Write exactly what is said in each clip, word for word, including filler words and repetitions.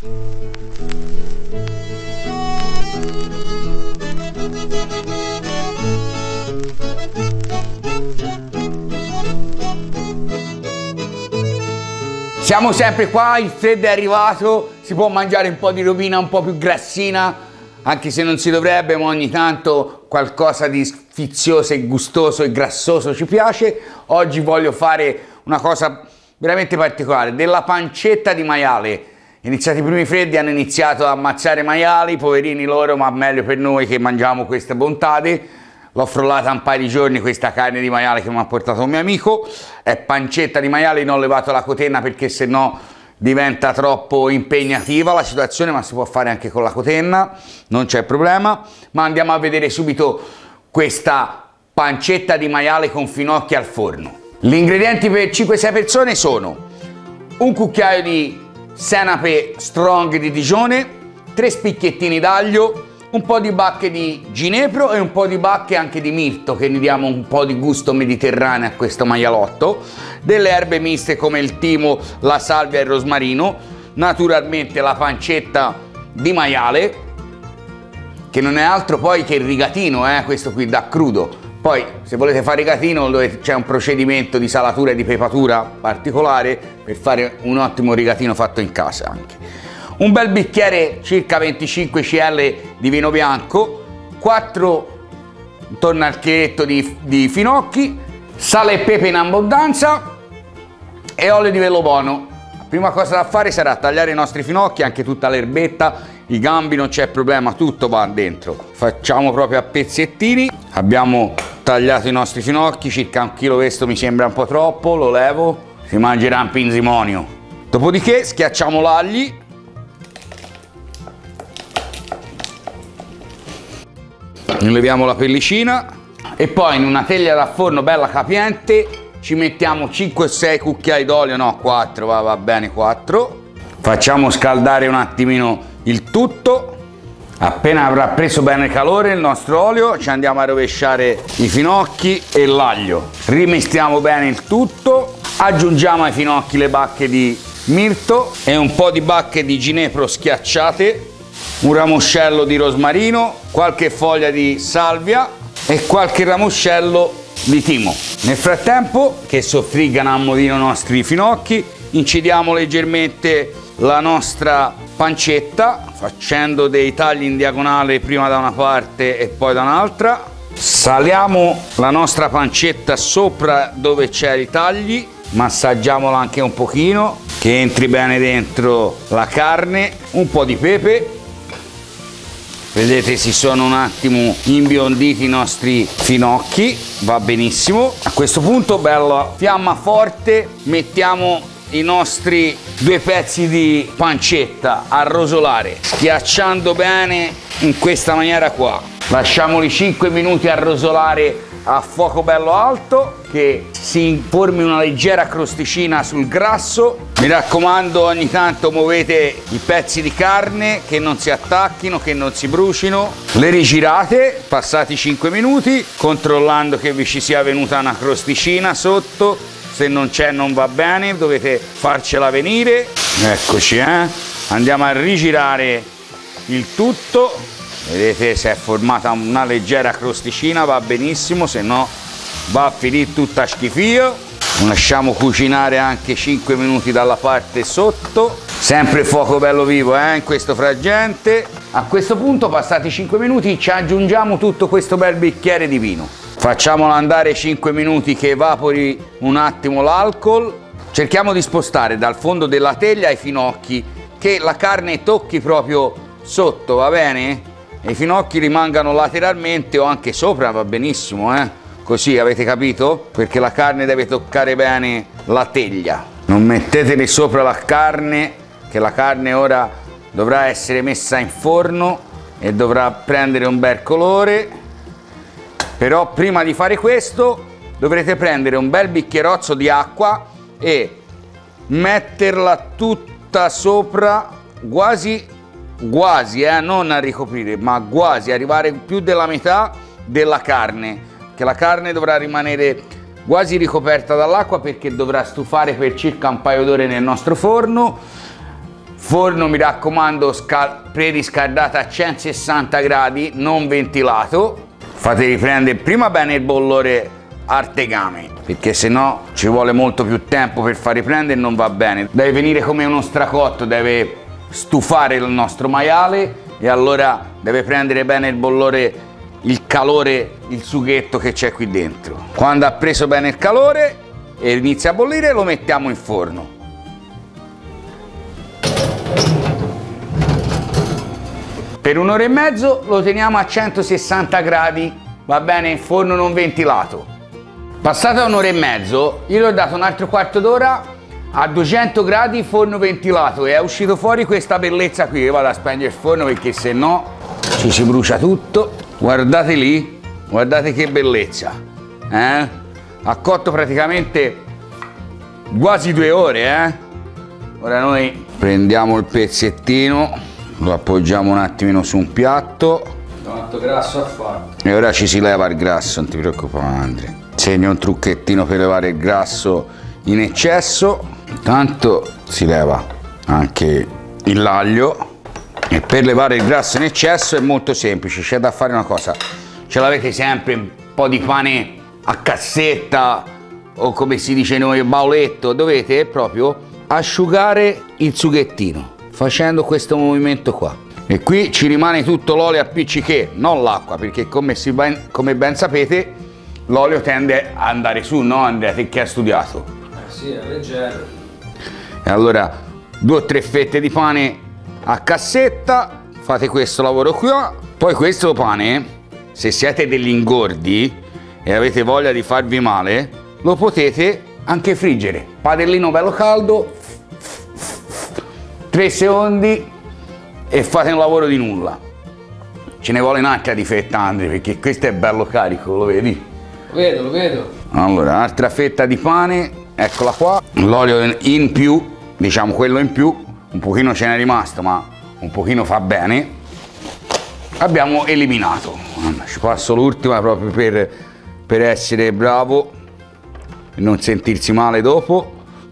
Siamo sempre qua, il freddo è arrivato, si può mangiare un po' di robina un po' più grassina, anche se non si dovrebbe, ma ogni tanto qualcosa di sfizioso e gustoso e grassoso ci piace. Oggi voglio fare una cosa veramente particolare, della pancetta di maiale. Iniziati i primi freddi, hanno iniziato a ammazzare maiali, poverini loro, ma meglio per noi che mangiamo queste bontate. L'ho frollata un paio di giorni questa carne di maiale che mi ha portato un mio amico. È pancetta di maiale, non ho levato la cotenna perché sennò diventa troppo impegnativa la situazione, ma si può fare anche con la cotenna, non c'è problema. Ma andiamo a vedere subito questa pancetta di maiale con finocchi al forno. Gli ingredienti per cinque sei persone sono un cucchiaio di senape strong di Digione, tre spicchiettini d'aglio, un po' di bacche di ginepro e un po' di bacche anche di mirto, che ne diamo un po' di gusto mediterraneo a questo maialotto, delle erbe miste come il timo, la salvia e il rosmarino, naturalmente la pancetta di maiale, che non è altro poi che il rigatino, eh, questo qui da crudo. Poi se volete fare rigatino c'è un procedimento di salatura e di pepatura particolare per fare un ottimo rigatino fatto in casa anche. Un bel bicchiere, circa venticinque centilitri di vino bianco, quattro intorno al chiletto di, di finocchi, sale e pepe in abbondanza e olio di velo buono. La prima cosa da fare sarà tagliare i nostri finocchi, anche tutta l'erbetta, i gambi, non c'è problema, tutto va dentro. Facciamo proprio a pezzettini. Abbiamo tagliato i nostri finocchi, circa un chilo, questo mi sembra un po' troppo, lo levo, si mangerà un pinzimonio. Dopodiché schiacciamo l'agli. Leviamo la pellicina e poi in una teglia da forno bella capiente ci mettiamo cinque o sei cucchiai d'olio, no quattro, va, va bene quattro. Facciamo scaldare un attimino il tutto. Appena avrà preso bene calore il nostro olio ci andiamo a rovesciare i finocchi e l'aglio. Rimestiamo bene il tutto, aggiungiamo ai finocchi le bacche di mirto e un po' di bacche di ginepro schiacciate, un ramoscello di rosmarino, qualche foglia di salvia e qualche ramoscello di timo. Nel frattempo che soffriggano a modino i nostri finocchi, incidiamo leggermente la nostra pancetta facendo dei tagli in diagonale prima da una parte e poi da un'altra. Saliamo la nostra pancetta sopra dove c'è i tagli, massaggiamola anche un pochino che entri bene dentro la carne, un po' di pepe. Vedete, si sono un attimo imbionditi i nostri finocchi, va benissimo. A questo punto, bella fiamma forte, mettiamo i nostri due pezzi di pancetta a rosolare, schiacciando bene in questa maniera qua. Lasciamoli cinque minuti a rosolare a fuoco bello alto, che si formi una leggera crosticina sul grasso. Mi raccomando, ogni tanto muovete i pezzi di carne che non si attacchino, che non si brucino. Le rigirate passati cinque minuti, controllando che vi ci sia venuta una crosticina sotto. Se non c'è non va bene, dovete farcela venire. Eccoci, eh? Andiamo a rigirare il tutto. Vedete, si è formata una leggera crosticina, va benissimo, se no va a finire tutta schifio. Lasciamo cucinare anche cinque minuti dalla parte sotto, sempre fuoco bello vivo, eh, in questo frangente. A questo punto, passati cinque minuti, ci aggiungiamo tutto questo bel bicchiere di vino. Facciamolo andare cinque minuti che evapori un attimo l'alcol. Cerchiamo di spostare dal fondo della teglia i finocchi, che la carne tocchi proprio sotto, va bene? E i finocchi rimangano lateralmente o anche sopra, va benissimo, eh? Così, avete capito? Perché la carne deve toccare bene la teglia. Non metteteli sopra la carne, che la carne ora dovrà essere messa in forno e dovrà prendere un bel colore. Però prima di fare questo dovrete prendere un bel bicchierozzo di acqua e metterla tutta sopra, quasi, quasi, eh, non a ricoprire, ma quasi, arrivare più della metà della carne, che la carne dovrà rimanere quasi ricoperta dall'acqua perché dovrà stufare per circa un paio d'ore nel nostro forno. Forno, mi raccomando, preriscaldato a centosessanta gradi, non ventilato. Fate riprendere prima bene il bollore al tegame, perché sennò ci vuole molto più tempo per far riprendere e non va bene. Deve venire come uno stracotto, deve stufare il nostro maiale e allora deve prendere bene il bollore, il calore, il sughetto che c'è qui dentro. Quando ha preso bene il calore e inizia a bollire, lo mettiamo in forno. Per un'ora e mezzo lo teniamo a centosessanta gradi, va bene, in forno non ventilato. Passata un'ora e mezzo, io gli ho dato un altro quarto d'ora a duecento gradi, forno ventilato, e è uscito fuori questa bellezza qui. Io vado a spegnere il forno perché se no ci si brucia tutto. Guardate lì, guardate che bellezza, eh? Ha cotto praticamente quasi due ore, eh? Ora noi prendiamo il pezzettino, lo appoggiamo un attimino su un piatto. Quanto grasso ha fatto? E ora ci si leva il grasso, non ti preoccupare Andrea. Segno un trucchettino per levare il grasso in eccesso. Intanto si leva anche l'aglio. E per levare il grasso in eccesso è molto semplice, c'è da fare una cosa. Ce l'avete sempre un po' di pane a cassetta o come si dice noi bauletto, dovete proprio asciugare il sughettino facendo questo movimento qua, e qui ci rimane tutto l'olio a pizziché, non l'acqua, perché come, si ben, come ben sapete l'olio tende ad andare su, no Andrea, te che hai studiato? Eh sì, è leggero. E allora due o tre fette di pane a cassetta, fate questo lavoro qua. Poi questo pane, se siete degli ingordi e avete voglia di farvi male, lo potete anche friggere, padellino bello caldo, tre secondi e fate un lavoro di nulla. Ce ne vuole un'altra di fetta Andrea, perché questo è bello carico, lo vedi? Lo vedo, lo vedo. Allora, un'altra fetta di pane, eccola qua, l'olio in più, diciamo quello in più, un pochino ce n'è rimasto ma un pochino fa bene. Abbiamo eliminato, ci passo l'ultima proprio per, per essere bravo e non sentirsi male dopo.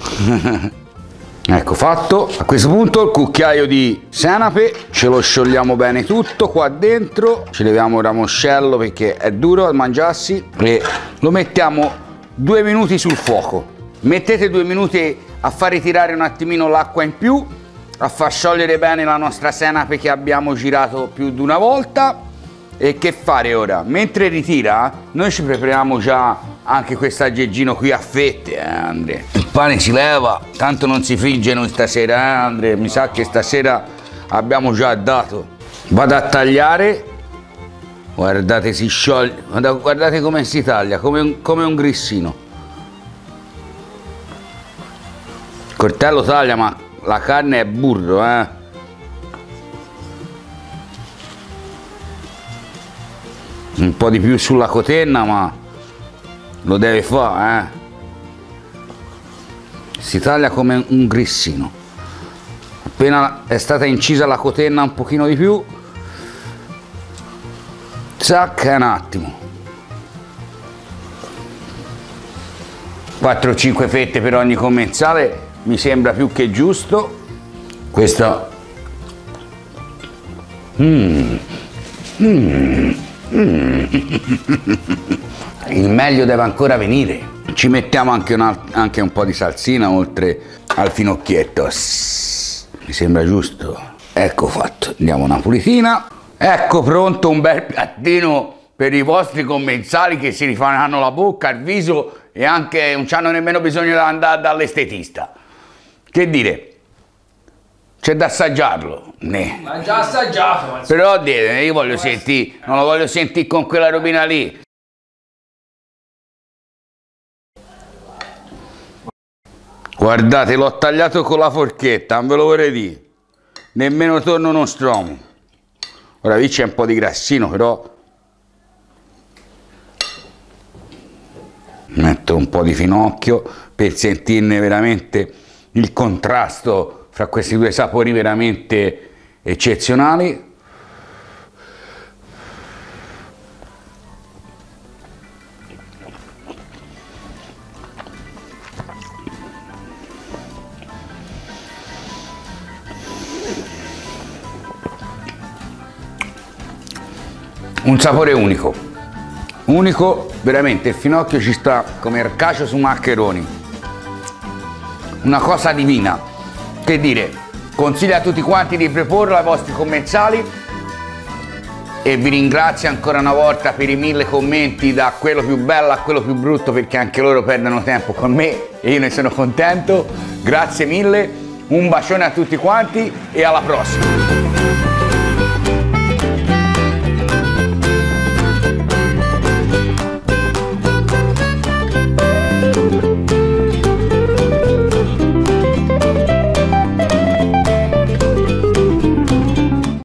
Ecco fatto. A questo punto il cucchiaio di senape ce lo sciogliamo bene tutto qua dentro, ci leviamo il ramoscello perché è duro da mangiarsi e lo mettiamo due minuti sul fuoco. Mettete due minuti a far ritirare un attimino l'acqua in più, a far sciogliere bene la nostra senape che abbiamo girato più di una volta. E che fare ora? Mentre ritira, noi ci prepariamo già anche questo aggeggino qui a fette, eh Andrea. Il pane si leva, tanto non si frigge noi stasera, eh Andrea? Mi sa che stasera abbiamo già dato. Vado a tagliare, guardate si scioglie, guardate come si taglia, come un, come un grissino. Il coltello taglia ma la carne è burro, eh. Un po' di più sulla cotenna ma lo deve fare, eh. Si taglia come un grissino. Appena è stata incisa la cotenna un pochino di più, zac, un attimo. quattro o cinque fette per ogni commensale mi sembra più che giusto. Questo mm. Mm. Mm. Il meglio deve ancora venire. Ci mettiamo anche un, anche un po' di salsina oltre al finocchietto. Sss, mi sembra giusto. Ecco fatto, diamo una pulitina. Ecco pronto un bel piattino per i vostri commensali che si rifaranno la bocca, il viso e anche non hanno nemmeno bisogno di andare dall'estetista. Che dire? C'è da assaggiarlo. Ne. Ma già assaggiato. Ma però deve, io voglio sentire, non lo voglio sentire con quella robina lì. Guardate, l'ho tagliato con la forchetta, non ve lo vorrei dire. Nemmeno torno nostromo. Ora qui c'è un po' di grassino, però metto un po' di finocchio per sentirne veramente il contrasto fra questi due sapori veramente eccezionali. un sapore unico, unico veramente. Il finocchio ci sta come il cacio su maccheroni, una cosa divina. Che dire, consiglio a tutti quanti di proporlo ai vostri commensali e vi ringrazio ancora una volta per i mille commenti, da quello più bello a quello più brutto, perché anche loro perdono tempo con me e io ne sono contento. Grazie mille, un bacione a tutti quanti e alla prossima.